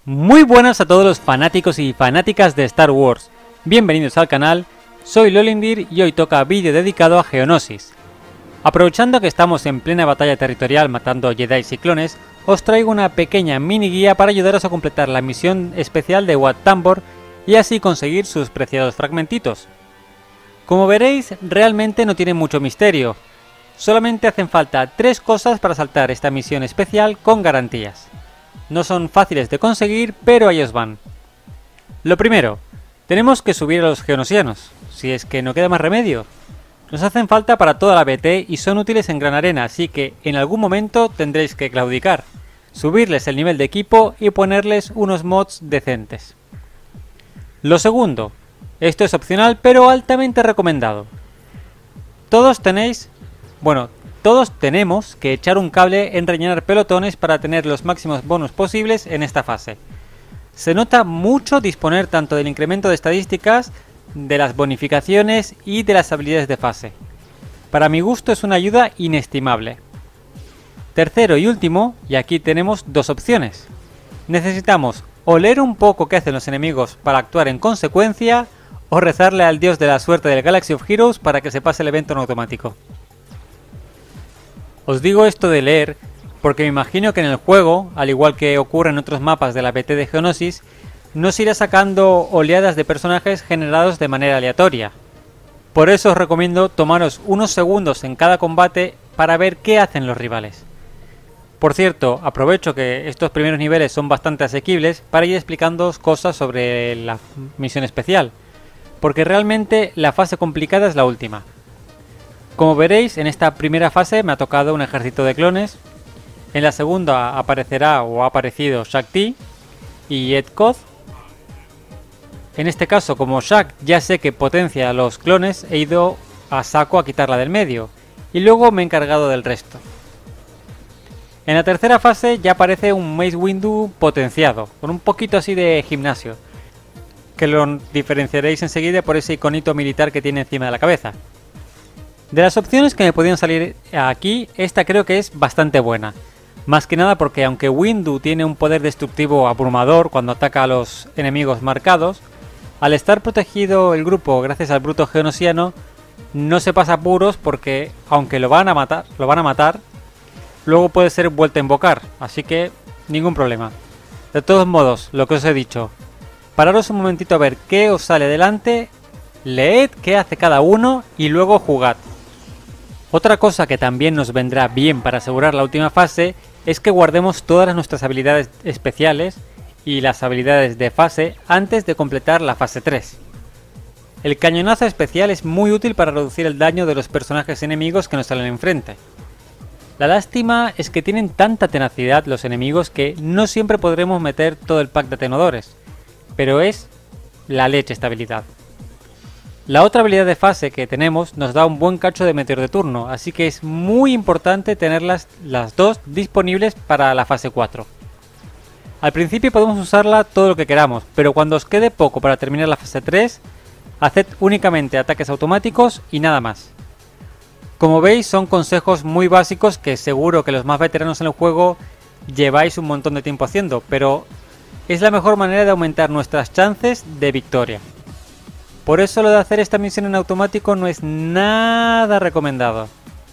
Muy buenas a todos los fanáticos y fanáticas de Star Wars. Bienvenidos al canal, soy Lolindir y hoy toca vídeo dedicado a Geonosis. Aprovechando que estamos en plena batalla territorial matando Jedi y clones, os traigo una pequeña mini guía para ayudaros a completar la misión especial de Wat Tambor y así conseguir sus preciados fragmentitos. Como veréis, realmente no tiene mucho misterio. Solamente hacen falta 3 cosas para saltar esta misión especial con garantías. No son fáciles de conseguir, pero ahí os van. Lo primero, tenemos que subir a los geonosianos, si es que no queda más remedio. Nos hacen falta para toda la BT y son útiles en gran arena, así que en algún momento tendréis que claudicar, subirles el nivel de equipo y ponerles unos mods decentes. Lo segundo, esto es opcional pero altamente recomendado. Todos tenemos que echar un cable en rellenar pelotones para tener los máximos bonus posibles en esta fase. Se nota mucho disponer tanto del incremento de estadísticas, de las bonificaciones y de las habilidades de fase. Para mi gusto es una ayuda inestimable. Tercero y último, y aquí tenemos dos opciones. Necesitamos o leer un poco qué hacen los enemigos para actuar en consecuencia, o rezarle al dios de la suerte del Galaxy of Heroes para que se pase el evento en automático. Os digo esto de leer porque me imagino que en el juego, al igual que ocurre en otros mapas de la BT de Geonosis, nos irá sacando oleadas de personajes generados de manera aleatoria. Por eso os recomiendo tomaros unos segundos en cada combate para ver qué hacen los rivales. Por cierto, aprovecho que estos primeros niveles son bastante asequibles para ir explicándoos cosas sobre la misión especial, porque realmente la fase complicada es la última. Como veréis, en esta primera fase me ha tocado un ejército de clones. En la segunda aparecerá o ha aparecido Shaak Ti y Ed Koth. En este caso, como Shaak ya sé que potencia a los clones, he ido a saco a quitarla del medio. Y luego me he encargado del resto. En la tercera fase ya aparece un Mace Windu potenciado, con un poquito así de gimnasio, que lo diferenciaréis enseguida por ese iconito militar que tiene encima de la cabeza. De las opciones que me podían salir aquí, esta creo que es bastante buena. Más que nada porque aunque Windu tiene un poder destructivo abrumador cuando ataca a los enemigos marcados, al estar protegido el grupo gracias al bruto geonosiano, no se pasa apuros porque aunque lo van a matar, luego puede ser vuelta a invocar, así que ningún problema. De todos modos, lo que os he dicho, pararos un momentito a ver qué os sale delante, leed qué hace cada uno y luego jugad. Otra cosa que también nos vendrá bien para asegurar la última fase es que guardemos todas nuestras habilidades especiales y las habilidades de fase antes de completar la fase 3. El cañonazo especial es muy útil para reducir el daño de los personajes enemigos que nos salen enfrente. La lástima es que tienen tanta tenacidad los enemigos que no siempre podremos meter todo el pack de atenuadores, pero es la leche esta habilidad. La otra habilidad de fase que tenemos nos da un buen cacho de meteor de turno, así que es muy importante tenerlas las dos disponibles para la fase 4. Al principio podemos usarla todo lo que queramos, pero cuando os quede poco para terminar la fase 3, haced únicamente ataques automáticos y nada más. Como veis, son consejos muy básicos que seguro que los más veteranos en el juego lleváis un montón de tiempo haciendo, pero es la mejor manera de aumentar nuestras chances de victoria. Por eso lo de hacer esta misión en automático no es nada recomendado.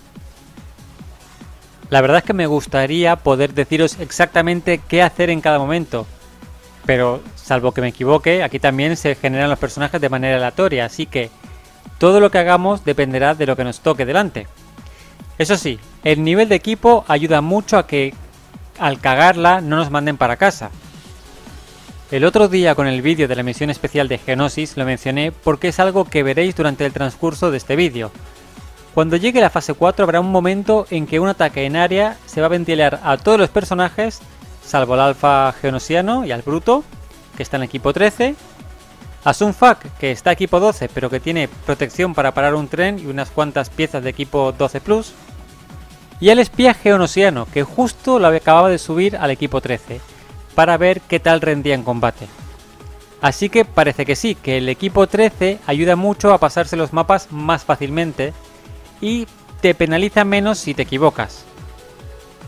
La verdad es que me gustaría poder deciros exactamente qué hacer en cada momento, pero salvo que me equivoque, aquí también se generan los personajes de manera aleatoria, así que todo lo que hagamos dependerá de lo que nos toque delante. Eso sí, el nivel de equipo ayuda mucho a que al cagarla no nos manden para casa. El otro día con el vídeo de la misión especial de Geonosis lo mencioné porque es algo que veréis durante el transcurso de este vídeo. Cuando llegue la fase 4 habrá un momento en que un ataque en área se va a ventilar a todos los personajes, salvo al alfa geonosiano y al bruto, que está en equipo 13, a Sun Fac, que está equipo 12 pero que tiene protección para parar un tren y unas cuantas piezas de equipo 12+, y al espía geonosiano, que justo lo acababa de subir al equipo 13. Para ver qué tal rendía en combate. Así que parece que sí, que el equipo 13 ayuda mucho a pasarse los mapas más fácilmente y te penaliza menos si te equivocas.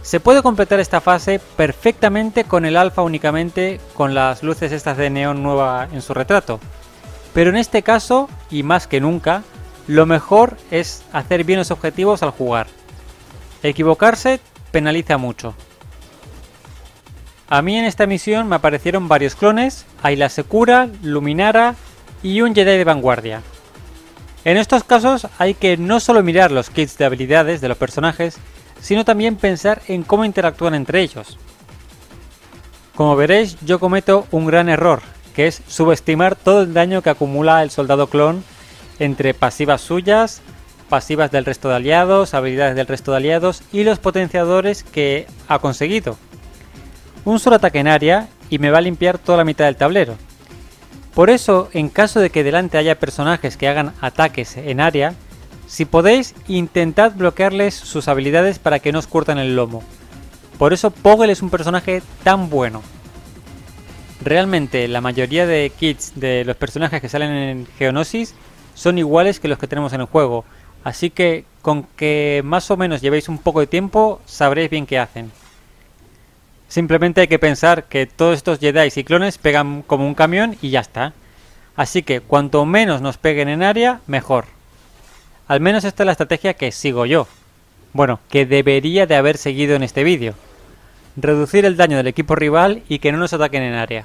Se puede completar esta fase perfectamente con el alfa únicamente, con las luces estas de neón nueva en su retrato. Pero en este caso, y más que nunca, lo mejor es hacer bien los objetivos al jugar. Equivocarse penaliza mucho. A mí en esta misión me aparecieron varios clones, Ayla Secura, Luminara y un Jedi de vanguardia. En estos casos hay que no solo mirar los kits de habilidades de los personajes, sino también pensar en cómo interactúan entre ellos. Como veréis, yo cometo un gran error, que es subestimar todo el daño que acumula el soldado clon entre pasivas suyas, pasivas del resto de aliados, habilidades del resto de aliados y los potenciadores que ha conseguido. Un solo ataque en área y me va a limpiar toda la mitad del tablero. Por eso, en caso de que delante haya personajes que hagan ataques en área, si podéis, intentad bloquearles sus habilidades para que no os curtan el lomo. Por eso Poggle es un personaje tan bueno. Realmente la mayoría de kits de los personajes que salen en Geonosis son iguales que los que tenemos en el juego. Así que con que más o menos llevéis un poco de tiempo, sabréis bien qué hacen. Simplemente hay que pensar que todos estos Jedi y clones pegan como un camión y ya está. Así que cuanto menos nos peguen en área, mejor. Al menos esta es la estrategia que sigo yo. Bueno, que debería de haber seguido en este vídeo. Reducir el daño del equipo rival y que no nos ataquen en área.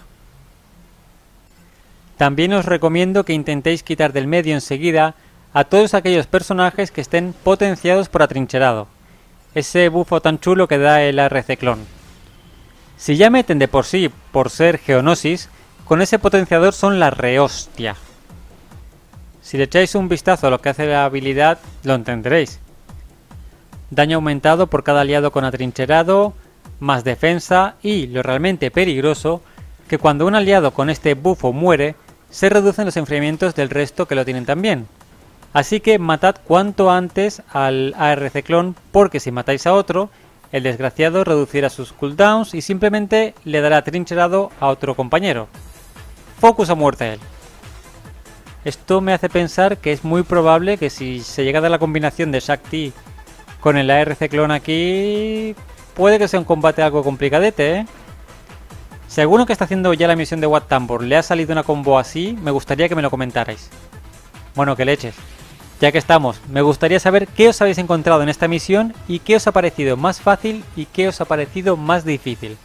También os recomiendo que intentéis quitar del medio enseguida a todos aquellos personajes que estén potenciados por atrincherado. Ese bufo tan chulo que da el ARC clon. Si ya meten de por sí por ser Geonosis, con ese potenciador son la rehostia. Si le echáis un vistazo a lo que hace la habilidad, lo entenderéis. Daño aumentado por cada aliado con atrincherado, más defensa y, lo realmente peligroso, que cuando un aliado con este bufo muere, se reducen los enfriamientos del resto que lo tienen también. Así que matad cuanto antes al ARC clon, porque si matáis a otro, el desgraciado reducirá sus cooldowns y simplemente le dará atrincherado a otro compañero. Focus a muerte a él. Esto me hace pensar que es muy probable que si se llega a dar la combinación de Shakti con el ARC clon aquí, puede que sea un combate algo complicadete, ¿eh? Si alguno que está haciendo ya la misión de Wat Tambor le ha salido una combo así, me gustaría que me lo comentarais. Bueno, que leches. Ya que estamos, me gustaría saber qué os habéis encontrado en esta misión y qué os ha parecido más fácil y qué os ha parecido más difícil.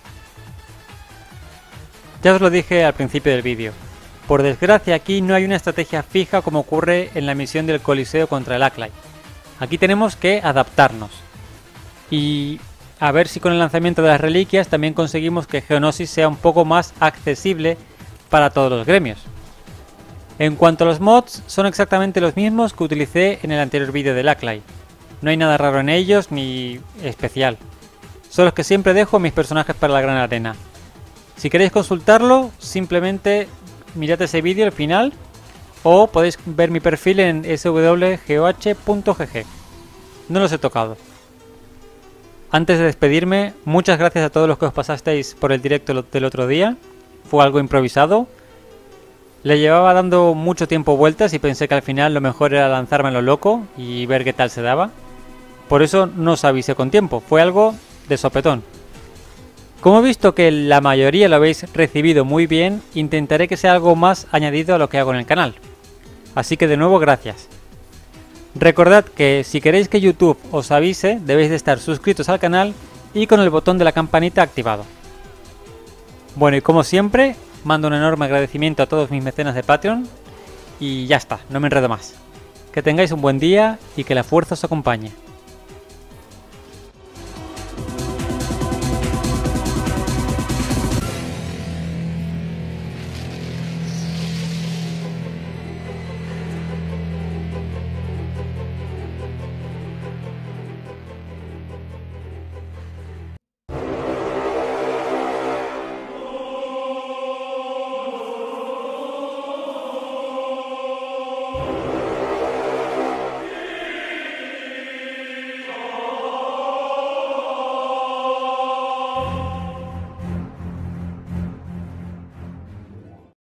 Ya os lo dije al principio del vídeo. Por desgracia aquí no hay una estrategia fija como ocurre en la misión del Coliseo contra el Acolyte. Aquí tenemos que adaptarnos. Y a ver si con el lanzamiento de las reliquias también conseguimos que Geonosis sea un poco más accesible para todos los gremios. En cuanto a los mods, son exactamente los mismos que utilicé en el anterior vídeo del Acolyte. No hay nada raro en ellos ni especial. Son los que siempre dejo mis personajes para la gran arena. Si queréis consultarlo, simplemente mirad ese vídeo al final o podéis ver mi perfil en swgoh.gg. No los he tocado. Antes de despedirme, muchas gracias a todos los que os pasasteis por el directo del otro día. Fue algo improvisado. Le llevaba dando mucho tiempo vueltas y pensé que al final lo mejor era lanzarme a lo loco y ver qué tal se daba. Por eso no os avisé con tiempo, fue algo de sopetón. Como he visto que la mayoría lo habéis recibido muy bien, intentaré que sea algo más añadido a lo que hago en el canal. Así que de nuevo gracias. Recordad que si queréis que YouTube os avise, debéis de estar suscritos al canal y con el botón de la campanita activado. Bueno, y como siempre, mando un enorme agradecimiento a todos mis mecenas de Patreon y ya está, no me enredo más. Que tengáis un buen día y que la fuerza os acompañe.